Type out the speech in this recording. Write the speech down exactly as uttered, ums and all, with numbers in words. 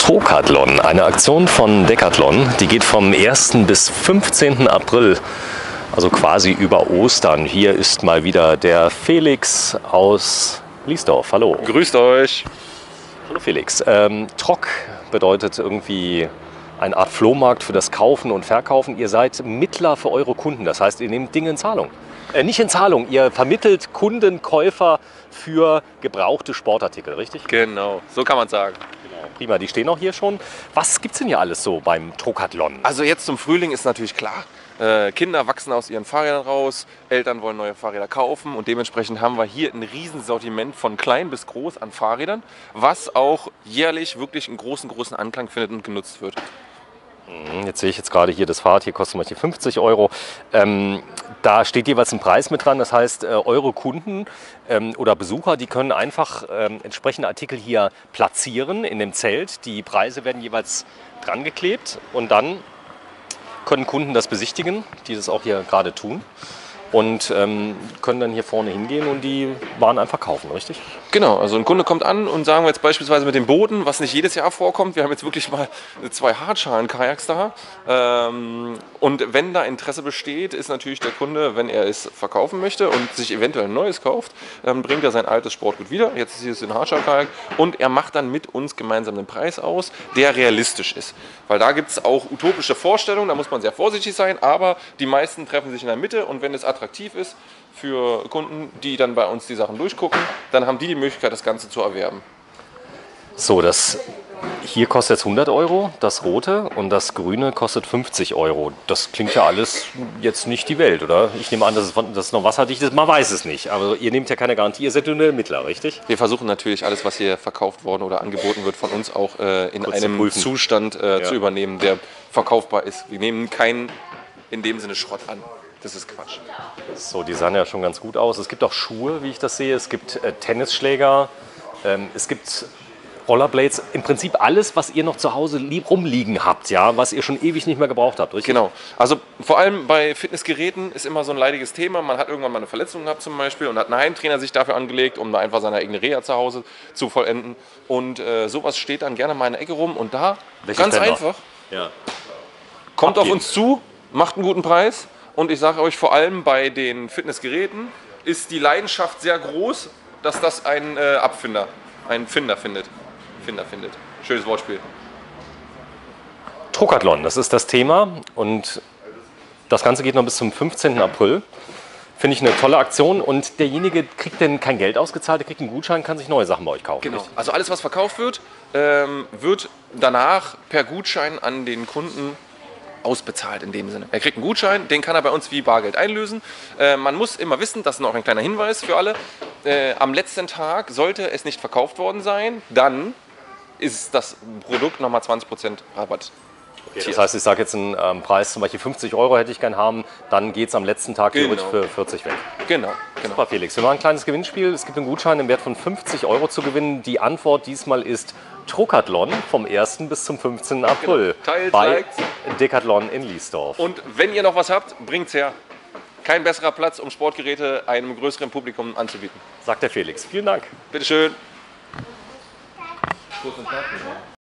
Trokathlon, eine Aktion von Decathlon, die geht vom ersten bis fünfzehnten April, also quasi über Ostern. Hier ist mal wieder der Felix aus Liesdorf. Hallo. Grüßt euch. Hallo Felix. Ähm, Trok bedeutet irgendwie eine Art Flohmarkt für das Kaufen und Verkaufen. Ihr seid Mittler für eure Kunden, das heißt, ihr nehmt Dinge in Zahlung. Äh, nicht in Zahlung, ihr vermittelt Kunden, Käufer für gebrauchte Sportartikel, richtig? Genau, so kann man sagen. Genau. Prima, die stehen auch hier schon. Was gibt es denn hier alles so beim Trokathlon? Also jetzt zum Frühling ist natürlich klar, äh, Kinder wachsen aus ihren Fahrrädern raus, Eltern wollen neue Fahrräder kaufen und dementsprechend haben wir hier ein Riesensortiment von klein bis groß an Fahrrädern, was auch jährlich wirklich einen großen, großen Anklang findet und genutzt wird. Jetzt sehe ich jetzt gerade hier das Fahrrad, hier kostet manche fünfzig Euro. Ähm, da steht jeweils ein Preis mit dran, das heißt, äh, eure Kunden ähm, oder Besucher, die können einfach ähm, entsprechende Artikel hier platzieren in dem Zelt. Die Preise werden jeweils dran geklebt und dann können Kunden das besichtigen, die das auch hier gerade tun. Und ähm, können dann hier vorne hingehen und die Waren einfach kaufen, richtig? Genau, also ein Kunde kommt an und sagen wir jetzt beispielsweise mit dem Booten, was nicht jedes Jahr vorkommt, wir haben jetzt wirklich mal zwei Hartschalen-Kajaks da. Ähm, und wenn da Interesse besteht, ist natürlich der Kunde, wenn er es verkaufen möchte und sich eventuell ein neues kauft, dann bringt er sein altes Sportgut wieder. Jetzt ist hier es ein Hartschalen-Kajak und er macht dann mit uns gemeinsam einen Preis aus, der realistisch ist. Weil da gibt es auch utopische Vorstellungen, da muss man sehr vorsichtig sein, aber die meisten treffen sich in der Mitte und wenn es attraktiv ist für Kunden, die dann bei uns die Sachen durchgucken, dann haben die die Möglichkeit, das Ganze zu erwerben. So, das hier kostet jetzt hundert Euro, das rote, und das grüne kostet fünfzig Euro. Das klingt ja alles jetzt nicht die Welt, oder? Ich nehme an, dass es, dass es noch wasserdicht ist, man weiß es nicht. Aber ihr nehmt ja keine Garantie, ihr seid nur Ermittler, richtig? Wir versuchen natürlich alles, was hier verkauft worden oder angeboten wird, von uns auch äh, in Kurz zu einem prüfen. Zustand äh, Ja. zu übernehmen, der verkaufbar ist. Wir nehmen keinen in dem Sinne Schrott an. Das ist Quatsch. So, die sahen ja schon ganz gut aus. Es gibt auch Schuhe, wie ich das sehe. Es gibt äh, Tennisschläger, ähm, es gibt Rollerblades. Im Prinzip alles, was ihr noch zu Hause lieb rumliegen habt, ja, was ihr schon ewig nicht mehr gebraucht habt, richtig? Genau. Also vor allem bei Fitnessgeräten ist immer so ein leidiges Thema. Man hat irgendwann mal eine Verletzung gehabt zum Beispiel und hat einen Heimtrainer sich dafür angelegt, um da einfach seine eigene Reha zu Hause zu vollenden. Und äh, sowas steht dann gerne mal in der Ecke rum und da, Welche ganz Ständer? einfach, Ja. kommt auf Abgeben. uns zu, macht einen guten Preis. Und ich sage euch, vor allem bei den Fitnessgeräten ist die Leidenschaft sehr groß, dass das ein äh, Abfinder, ein Finder findet. Finder findet. Schönes Wortspiel. Trokathlon, das ist das Thema und das Ganze geht noch bis zum fünfzehnten April. Finde ich eine tolle Aktion und derjenige kriegt denn kein Geld ausgezahlt, der kriegt einen Gutschein, kann sich neue Sachen bei euch kaufen. Genau. richtig? Also alles, was verkauft wird, ähm, wird danach per Gutschein an den Kunden ausbezahlt in dem Sinne. Er kriegt einen Gutschein, den kann er bei uns wie Bargeld einlösen. Äh, man muss immer wissen, das ist noch ein kleiner Hinweis für alle, äh, am letzten Tag sollte es nicht verkauft worden sein, dann ist das Produkt nochmal zwanzig Prozent Rabatt. Okay, das heißt, ich sage jetzt einen ähm, Preis, zum Beispiel fünfzig Euro hätte ich gern haben, dann geht es am letzten Tag Genau. theoretisch für vierzig weg. Genau, genau. Super, Felix. Wir machen ein kleines Gewinnspiel. Es gibt einen Gutschein im Wert von fünfzig Euro zu gewinnen. Die Antwort diesmal ist Trokathlon vom ersten bis zum fünfzehnten April Genau. Teilt, bei liked. Decathlon in Liesdorf. Und wenn ihr noch was habt, bringt's her. Kein besserer Platz, um Sportgeräte einem größeren Publikum anzubieten. Sagt der Felix. Vielen Dank. Bitteschön.